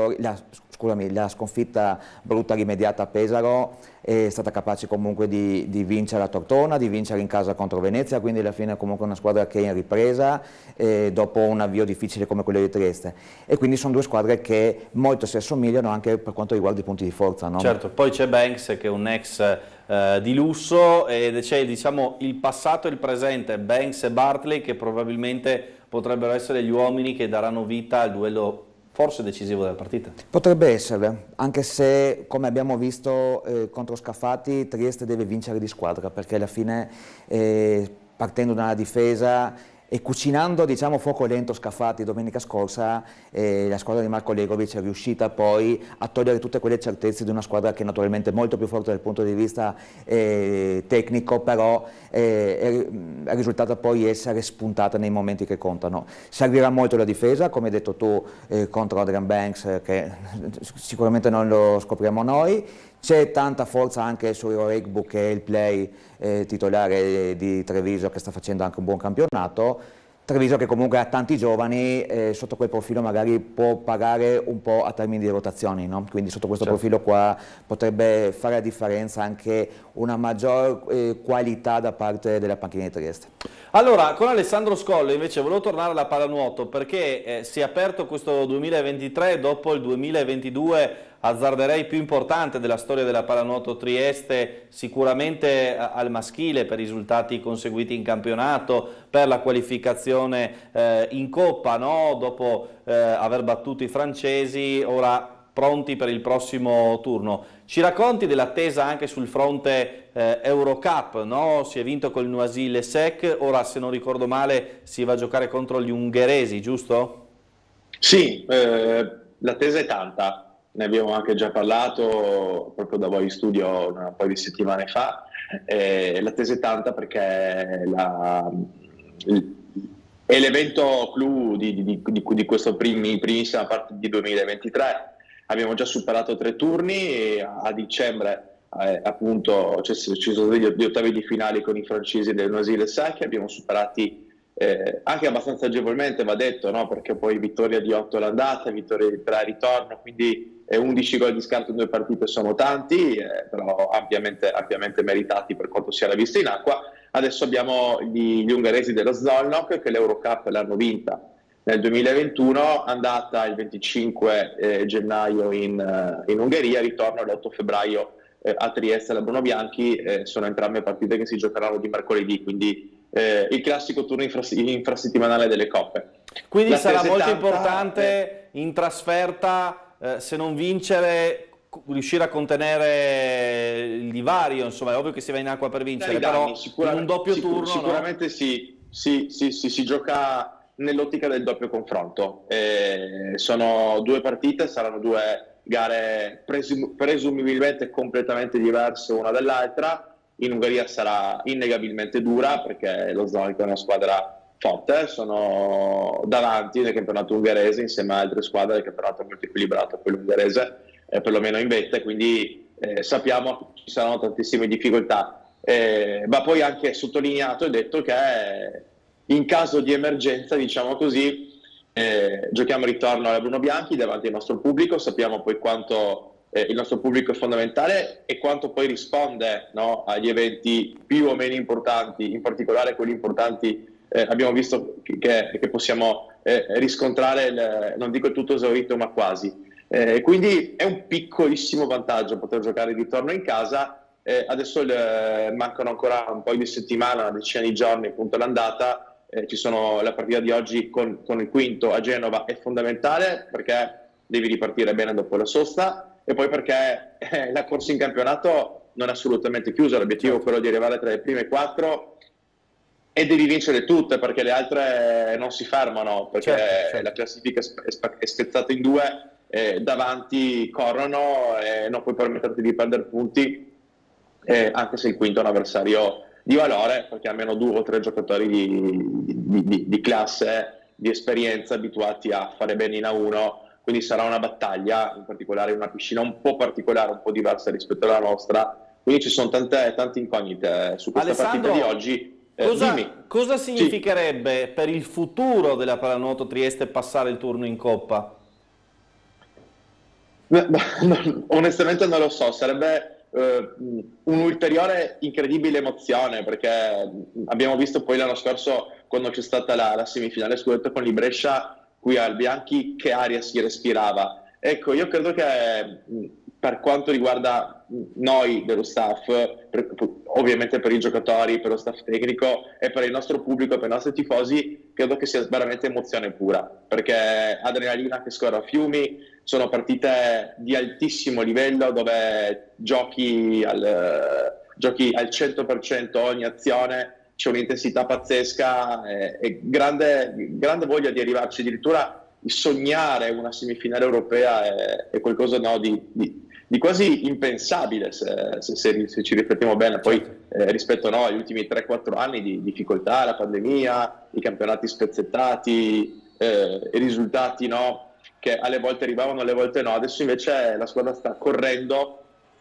S10: la sconfitta brutta rimediata a Pesaro, è stata capace comunque di vincere a Tortona, di vincere in casa contro Venezia, quindi alla fine è comunque una squadra che è in ripresa dopo un avvio difficile come quello di Trieste, e quindi sono 2 squadre che molto si assomigliano anche per quanto riguarda i punti di forza, no?
S1: Certo, poi c'è Banks che è un ex di lusso, ed c'è diciamo il passato e il presente, Banks e Bartley, che probabilmente potrebbero essere gli uomini che daranno vita al duello forse decisivo della partita.
S10: Potrebbe essere, anche se come abbiamo visto contro Scafati Trieste deve vincere di squadra, perché alla fine partendo da una difesa e cucinando diciamo fuoco lento Scafati domenica scorsa, la squadra di Marko Legovic è riuscita poi a togliere tutte quelle certezze di una squadra che è naturalmente molto più forte dal punto di vista tecnico, però è risultata poi essere spuntata nei momenti che contano. Servirà molto la difesa, come hai detto tu, contro Adrian Banks, che sicuramente non lo scopriamo noi. C'è tanta forza anche su Hiro Egbu, che è il play titolare di Treviso, che sta facendo anche un buon campionato. Treviso che comunque ha tanti giovani, sotto quel profilo magari può pagare un po' a termini di rotazioni, no? Quindi sotto questo profilo qua potrebbe fare la differenza anche una maggior qualità da parte della panchina di Trieste.
S1: Allora, con Alessandro Scollo invece volevo tornare alla pallanuoto, perché si è aperto questo 2023 dopo il 2022, azzarderei più importante della storia della pallanuoto Trieste, sicuramente al maschile per i risultati conseguiti in campionato, per la qualificazione in Coppa, no? Dopo aver battuto i francesi, ora pronti per il prossimo turno. Ci racconti dell'attesa anche sul fronte Eurocup, no? Si è vinto col Noisy-le-Sec, ora se non ricordo male si va a giocare contro gli ungheresi, giusto?
S11: Sì, l'attesa è tanta. Ne abbiamo anche già parlato proprio da voi in studio un paio di settimane fa. L'attesa è tanta perché è l'evento clou di questa primissima parte di 2023. Abbiamo già superato 3 turni e a dicembre appunto ci sono gli ottavi di finale con i francesi del Noisy-le-Sec, che abbiamo superati anche abbastanza agevolmente, va detto, no? Perché poi vittoria di 8 all'andata, vittoria di 3 al ritorno, quindi 11 gol di scarto in 2 partite sono tanti, però ampiamente meritati per quanto sia la vista in acqua. Adesso abbiamo gli ungheresi dello Szolnok, che l'Eurocup l'hanno vinta nel 2021, andata il 25 gennaio in Ungheria, ritorno l'8 febbraio a Trieste alla Bruno Bianchi. Sono entrambe partite che si giocheranno di mercoledì, quindi il classico turno infrasettimanale delle coppe.
S1: Quindi sarà molto importante in trasferta, se non vincere, riuscire a contenere il divario, insomma è ovvio che si va in acqua per vincere, però in un doppio turno
S11: sicuramente si gioca nell'ottica del doppio confronto. Sono 2 partite, saranno 2 gare presumibilmente completamente diverse una dall'altra. In Ungheria sarà innegabilmente dura perché lo Zenit è una squadra forte, sono davanti nel campionato ungherese insieme a altre squadre del campionato molto equilibrato, quello ungherese, perlomeno in vetta, quindi sappiamo che ci saranno tantissime difficoltà. Va poi anche sottolineato e detto che in caso di emergenza, diciamo così, giochiamo il ritorno alla Bruno Bianchi davanti al nostro pubblico, sappiamo poi quanto il nostro pubblico è fondamentale e quanto poi risponde, no, agli eventi più o meno importanti, in particolare quelli importanti. Abbiamo visto che possiamo riscontrare, non dico il tutto esaurito, ma quasi. Quindi è un piccolissimo vantaggio poter giocare il ritorno in casa. Adesso mancano ancora un po' di settimane, una decina di giorni appunto l'andata. La partita di oggi con il quinto a Genova è fondamentale perché devi ripartire bene dopo la sosta e poi perché la corsa in campionato non è assolutamente chiusa, l'obiettivo è quello di arrivare tra le prime 4 e devi vincere tutte perché le altre non si fermano, perché la classifica è spezzata in 2, davanti corrono e non puoi permetterti di perdere punti, anche se il quinto è un avversario di valore, perché ha almeno 2 o 3 giocatori di classe, di esperienza, abituati a fare bene in A1, quindi sarà una battaglia, in particolare una piscina un po' particolare, un po' diversa rispetto alla nostra, quindi ci sono tante incognite su questa partita di oggi.
S1: Cosa significherebbe per il futuro della Pallanuoto Trieste passare il turno in Coppa?
S11: Onestamente non lo so, sarebbe un'ulteriore incredibile emozione, perché abbiamo visto poi l'anno scorso quando c'è stata la semifinale scudetto con il Brescia qui al Bianchi che aria si respirava. Ecco, io credo che per quanto riguarda noi dello staff, ovviamente per i giocatori, per lo staff tecnico e per il nostro pubblico, per i nostri tifosi, credo che sia veramente emozione pura, perché adrenalina che scorre a fiumi, sono partite di altissimo livello dove giochi al 100% ogni azione, c'è un'intensità pazzesca e grande voglia di arrivarci, addirittura di sognare una semifinale europea è qualcosa di quasi impensabile se ci riflettiamo bene. Poi rispetto agli ultimi 3-4 anni di difficoltà, la pandemia, i campionati spezzettati, i risultati che alle volte arrivavano, alle volte no. Adesso invece la squadra sta correndo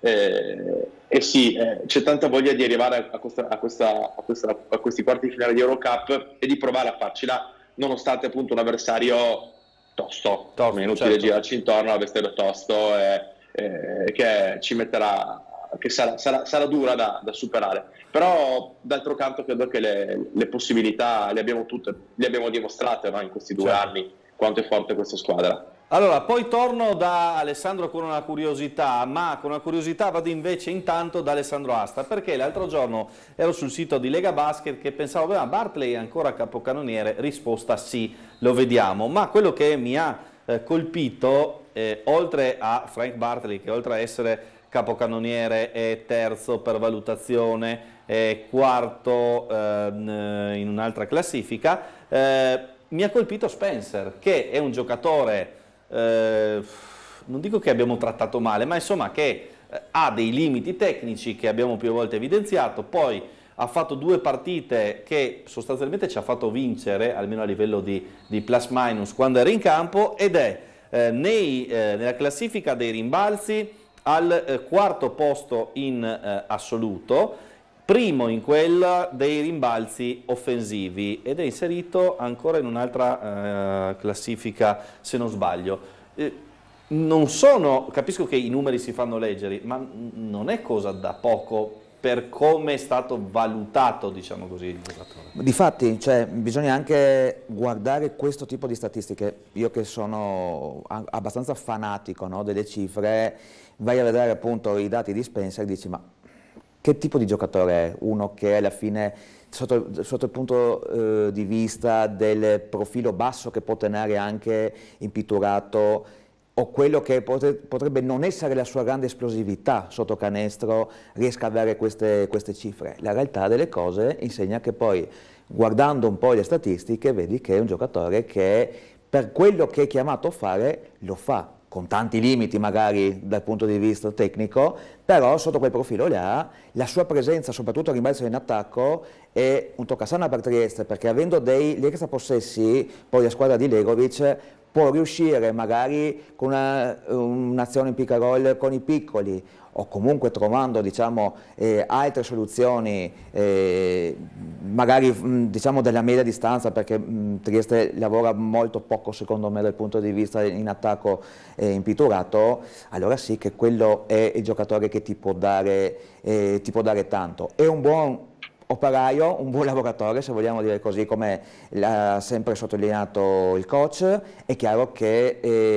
S11: c'è tanta voglia di arrivare a questi quarti di finale di Eurocup e di provare a farcela, nonostante appunto un avversario tosto, inutile girarci intorno, avversario tosto che ci metterà, che sarà dura da superare, però d'altro canto credo che le possibilità le abbiamo tutte, le abbiamo dimostrate in questi 2 anni quanto è forte questa squadra.
S1: Allora, poi torno da Alessandro con una curiosità, ma con una curiosità vado invece intanto da Alessandro Asta, perché l'altro giorno ero sul sito di Lega Basket che pensavo, Bartley è ancora capocannoniere? Risposta sì, lo vediamo, ma quello che mi ha colpito, oltre a Frank Bartley, che oltre a essere capocannoniere è terzo per valutazione, è quarto in un'altra classifica, mi ha colpito Spencer, che è un giocatore, non dico che abbiamo trattato male, ma insomma che ha dei limiti tecnici che abbiamo più volte evidenziato, poi ha fatto 2 partite che sostanzialmente ci ha fatto vincere, almeno a livello di plus minus, quando era in campo, ed è nella classifica dei rimbalzi al 4° posto in assoluto, primo in quella dei rimbalzi offensivi ed è inserito ancora in un'altra classifica, se non sbaglio. Capisco che i numeri si fanno leggeri, ma non è cosa da poco per come è stato valutato, diciamo così, il giocatore.
S10: Difatti, bisogna anche guardare questo tipo di statistiche. Io che sono abbastanza fanatico delle cifre, vai a vedere appunto i dati di Spencer e dici ma che tipo di giocatore è? Uno che alla fine, sotto il punto di vista del profilo basso che può tenere anche in pitturato, o quello che potrebbe non essere la sua grande esplosività sotto canestro riesca ad avere queste cifre. La realtà delle cose insegna che poi, guardando un po' le statistiche, vedi che è un giocatore che per quello che è chiamato a fare lo fa, con tanti limiti magari dal punto di vista tecnico, però sotto quel profilo là la sua presenza, soprattutto a rimbalzo in attacco, è un toccasana per Trieste, perché avendo degli extra possessi, poi la squadra di Legovic può riuscire magari con un'azione in pick and roll con i piccoli, o comunque trovando, diciamo, altre soluzioni, magari diciamo della media distanza, perché Trieste lavora molto poco secondo me dal punto di vista in attacco in pitturato, allora sì che quello è il giocatore che ti può dare tanto. È un buon operaio, un buon lavoratore, se vogliamo dire così, come l'ha sempre sottolineato il coach. È chiaro che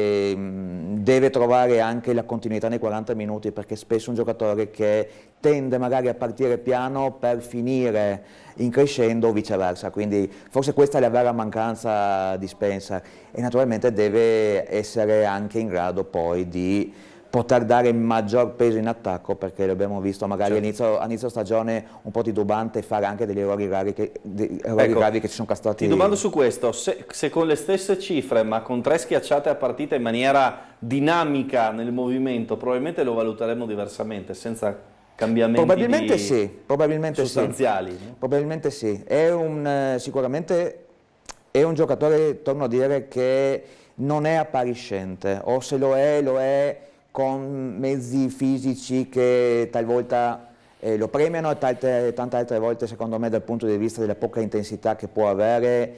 S10: deve trovare anche la continuità nei 40 minuti, perché spesso è un giocatore che tende magari a partire piano per finire in crescendo o viceversa, quindi forse questa è la vera mancanza di Spencer, e naturalmente deve essere anche in grado poi di poter dare maggior peso in attacco, perché l'abbiamo visto magari a inizio stagione un po' titubante, fare anche degli errori gravi che ci sono castrati.
S1: Ti domando su questo, se con le stesse cifre ma con 3 schiacciate a partita in maniera dinamica nel movimento, probabilmente lo valuteremmo diversamente, senza cambiamenti
S10: probabilmente
S1: sostanziali.
S10: Sì. Probabilmente sì, sicuramente è un giocatore, torno a dire, che non è appariscente, o se lo è con mezzi fisici che talvolta lo premiano e tante altre volte, secondo me, dal punto di vista della poca intensità che può avere,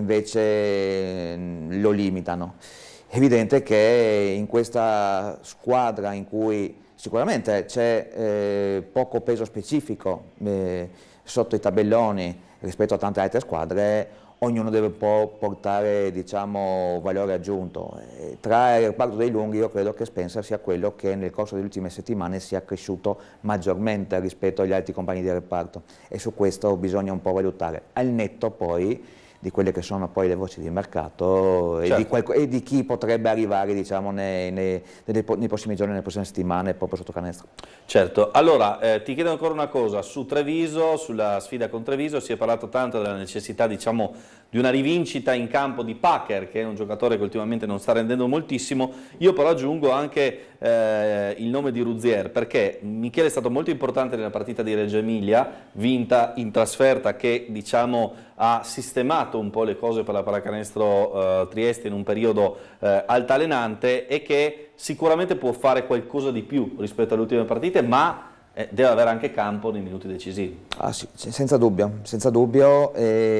S10: invece lo limitano. È evidente che in questa squadra in cui sicuramente c'è poco peso specifico sotto i tabelloni rispetto a tante altre squadre, ognuno deve un po' portare, diciamo, valore aggiunto. Tra il reparto dei lunghi io credo che Spencer sia quello che nel corso delle ultime settimane sia cresciuto maggiormente rispetto agli altri compagni di reparto, e su questo bisogna un po' valutare, al netto poi di quelle che sono poi le voci di mercato, certo, e di chi potrebbe arrivare, diciamo, nei prossimi giorni, nelle prossime settimane, proprio sotto canestro.
S1: Certo, allora ti chiedo ancora una cosa, su Treviso, sulla sfida con Treviso si è parlato tanto della necessità, diciamo, di una rivincita in campo di Packer, che è un giocatore che ultimamente non sta rendendo moltissimo. Io però aggiungo anche il nome di Ruzier, perché Michele è stato molto importante nella partita di Reggio Emilia, vinta in trasferta, che, diciamo, ha sistemato un po' le cose per la pallacanestro Trieste in un periodo altalenante, e che sicuramente può fare qualcosa di più rispetto alle ultime partite, ma deve avere anche campo nei minuti decisivi.
S10: Ah, sì, senza dubbio,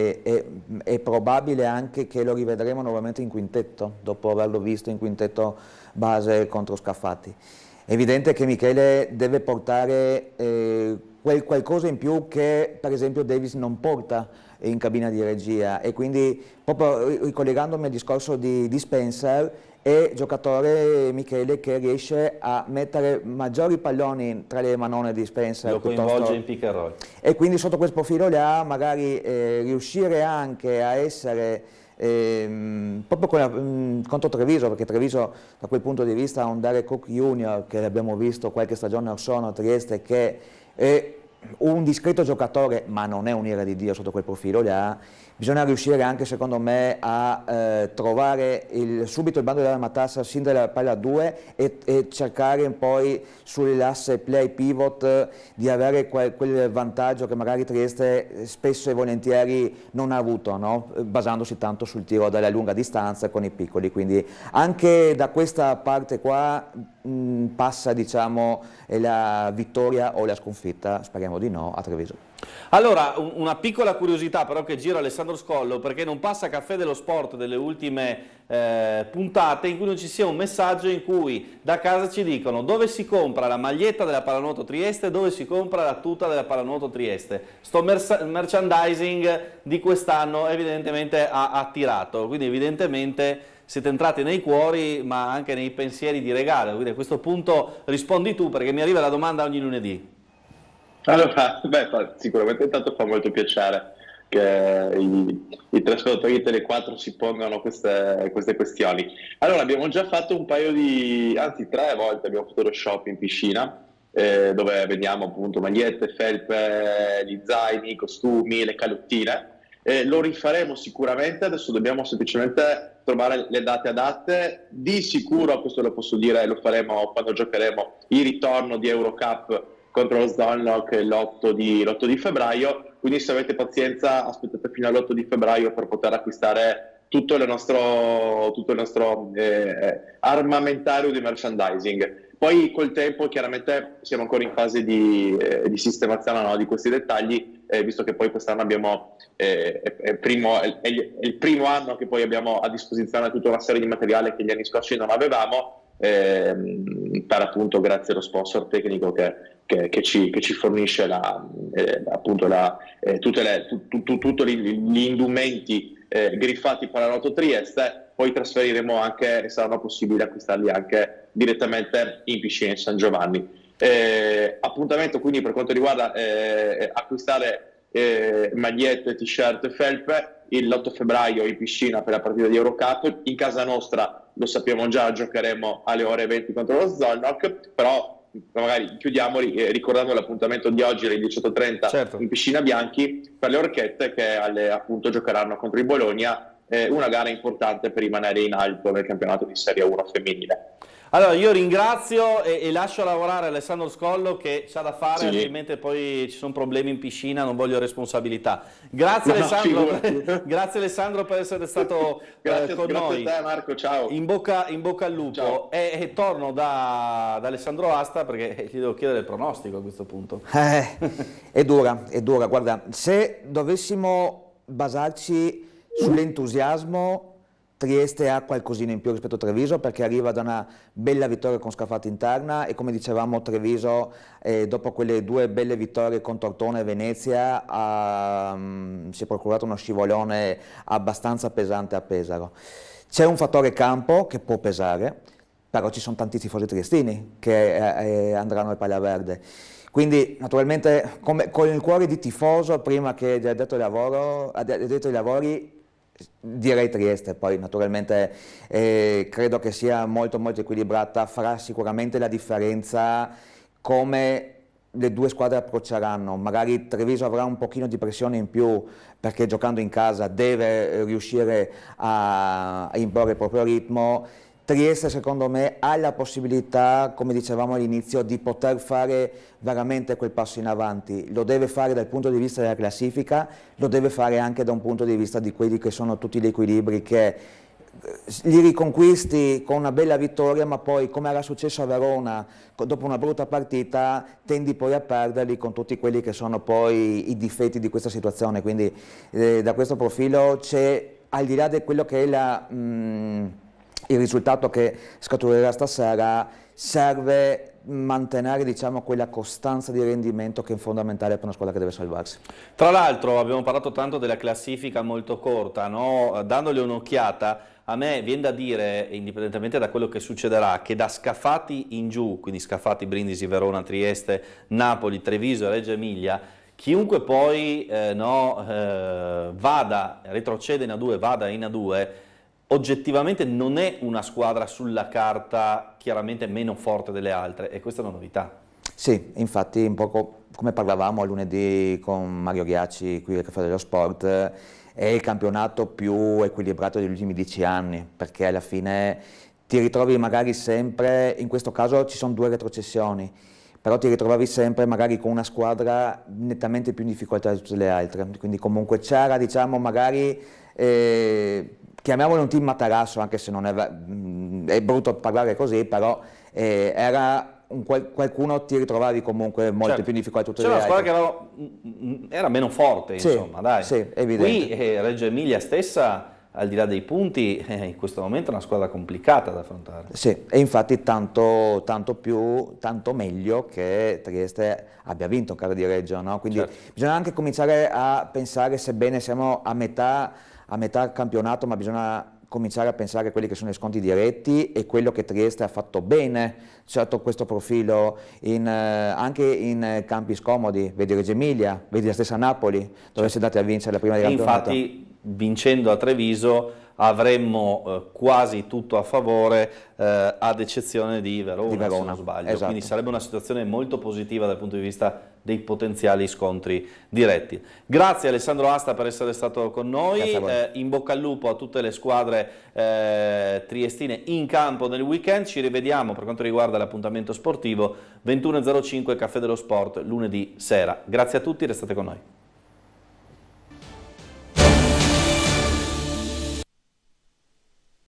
S10: è probabile anche che lo rivedremo nuovamente in quintetto, dopo averlo visto in quintetto base contro Scafati. È evidente che Michele deve portare qualcosa in più che per esempio Davis non porta in cabina di regia, e quindi, proprio ricollegandomi al discorso di Spencer, è giocatore Michele che riesce a mettere maggiori palloni tra le manone di Spencer,
S1: lo coinvolge in pick and roll,
S10: e quindi sotto questo profilo là magari riuscire anche a essere proprio contro Treviso, perché Treviso da quel punto di vista ha un Derek Cook Junior che l'abbiamo visto qualche stagione or sono a Trieste, che è un discreto giocatore, ma non è un'ira di Dio sotto quel profilo là. Bisogna riuscire anche, secondo me, a trovare subito il bando della matassa sin dalla palla 2 e cercare poi sull'asse play pivot di avere quel vantaggio che magari Trieste spesso e volentieri non ha avuto, no? Basandosi tanto sul tiro dalla lunga distanza con i piccoli. Quindi anche da questa parte qua passa, diciamo, la vittoria o la sconfitta, speriamo di no, a Treviso.
S1: Allora, una piccola curiosità però che gira Alessandro Scollo, perché non passa Caffè dello Sport delle ultime puntate in cui non ci sia un messaggio in cui da casa ci dicono dove si compra la maglietta della Pallanuoto Trieste, dove si compra la tuta della Pallanuoto Trieste. Sto merchandising di quest'anno evidentemente ha attirato, quindi evidentemente siete entrati nei cuori ma anche nei pensieri di regalo, quindi a questo punto rispondi tu, perché mi arriva la domanda ogni lunedì.
S11: Allora, sicuramente intanto fa molto piacere. i trascordatori di Tele4 si pongano queste questioni. Allora, abbiamo già fatto un paio anzi 3 volte abbiamo fatto lo shop in piscina, dove vediamo appunto magliette, felpe, gli zaini, i costumi, le calottine. Lo rifaremo sicuramente, adesso dobbiamo semplicemente trovare le date adatte. Di sicuro, questo lo posso dire, lo faremo quando giocheremo il ritorno di Eurocup contro lo Szolnok l'8 di febbraio, quindi se avete pazienza aspettate fino all'8 di febbraio per poter acquistare tutto il nostro armamentario di merchandising. Poi col tempo chiaramente siamo ancora in fase di sistemazione, no, di questi dettagli, visto che poi quest'anno abbiamo è il primo anno che poi abbiamo a disposizione tutta una serie di materiale che gli anni scorsi non avevamo, per appunto grazie allo sponsor tecnico che ci fornisce tutti gli indumenti griffati Pallanuoto Trieste. Poi trasferiremo anche, e saranno possibili acquistarli anche direttamente in piscina in San Giovanni. Appuntamento quindi per quanto riguarda acquistare magliette, t-shirt e felpe l'8 febbraio in piscina per la partita di Eurocup. In casa nostra, lo sappiamo già, giocheremo alle ore 20 contro lo Szolnok, però magari chiudiamo ricordando l'appuntamento di oggi alle 18:30, certo, in piscina Bianchi per le Orchette che appunto giocheranno contro il Bologna, una gara importante per rimanere in alto nel campionato di Serie 1 femminile.
S1: Allora io ringrazio e lascio lavorare Alessandro Scollo che c'ha da fare, sì, altrimenti poi ci sono problemi in piscina, non voglio responsabilità. Grazie Alessandro, grazie Alessandro per essere stato con noi. Grazie a te Marco, ciao. In bocca al lupo. E torno da Alessandro Asta perché gli devo chiedere il pronostico a questo punto.
S10: È dura, guarda, se dovessimo basarci sull'entusiasmo, Trieste ha qualcosina in più rispetto a Treviso perché arriva da una bella vittoria con scaffata interna e come dicevamo Treviso dopo quelle 2 belle vittorie con Tortona e Venezia si è procurato uno scivolone abbastanza pesante a Pesaro. C'è un fattore campo che può pesare, però ci sono tanti tifosi triestini che andranno al Palla Verde. Quindi naturalmente con il cuore di tifoso prima che gli addetto ai lavori direi Trieste, poi naturalmente credo che sia molto equilibrata, farà sicuramente la differenza come le 2 squadre approcceranno. Magari Treviso avrà un pochino di pressione in più perché giocando in casa deve riuscire a imporre il proprio ritmo. Trieste secondo me ha la possibilità, come dicevamo all'inizio, di poter fare veramente quel passo in avanti. Lo deve fare dal punto di vista della classifica, lo deve fare anche da un punto di vista di quelli che sono tutti gli equilibri che li riconquisti con una bella vittoria, ma poi come era successo a Verona, dopo una brutta partita tendi poi a perderli con tutti quelli che sono poi i difetti di questa situazione. Quindi da questo profilo c'è, al di là di quello che è il risultato che scaturirà stasera, serve mantenere quella costanza di rendimento che è fondamentale per una squadra che deve salvarsi.
S1: Tra l'altro abbiamo parlato tanto della classifica molto corta, no? Dandogli un'occhiata a me viene da dire, indipendentemente da quello che succederà, che da Scafati in giù, quindi Scafati, Brindisi, Verona, Trieste, Napoli, Treviso e Reggio Emilia, chiunque poi retrocede in A2, vada in A2, oggettivamente non è una squadra sulla carta chiaramente meno forte delle altre e questa è una novità.
S10: Sì, infatti un po' come parlavamo a lunedì con Mario Ghiacci qui al Caffè dello Sport, è il campionato più equilibrato degli ultimi 10 anni perché alla fine ti ritrovi magari sempre, in questo caso ci sono 2 retrocessioni, però ti ritrovavi sempre magari con una squadra nettamente più in difficoltà di tutte le altre, quindi comunque c'era magari chiamiamolo un team materasso, anche se non è brutto parlare così, però era qualcuno ti ritrovavi comunque molto più in difficoltà di tutte le altre.
S1: C'era una squadra che era meno forte, insomma, dai.
S10: Sì, evidente.
S1: Qui Reggio Emilia stessa, al di là dei punti, in questo momento è una squadra complicata da affrontare.
S10: Sì, e infatti tanto meglio che Trieste abbia vinto, caro di Reggio, no? Quindi bisogna anche cominciare a pensare, sebbene siamo a metà campionato, ma bisogna cominciare a pensare a quelli che sono gli scontri diretti e quello che Trieste ha fatto bene sotto questo profilo anche in campi scomodi, vedi Reggio Emilia, vedi la stessa Napoli, dove si è andati a vincere la prima di campionato.
S1: Infatti vincendo a Treviso avremmo quasi tutto a favore, ad eccezione di Verona, se non sbaglio.
S10: Esatto.
S1: Quindi sarebbe una situazione molto positiva dal punto di vista dei potenziali scontri diretti. Grazie Alessandro Asta per essere stato con noi, in bocca al lupo a tutte le squadre triestine in campo nel weekend. Ci rivediamo per quanto riguarda l'appuntamento sportivo 21:05 Caffè dello Sport lunedì sera. Grazie a tutti, restate con noi.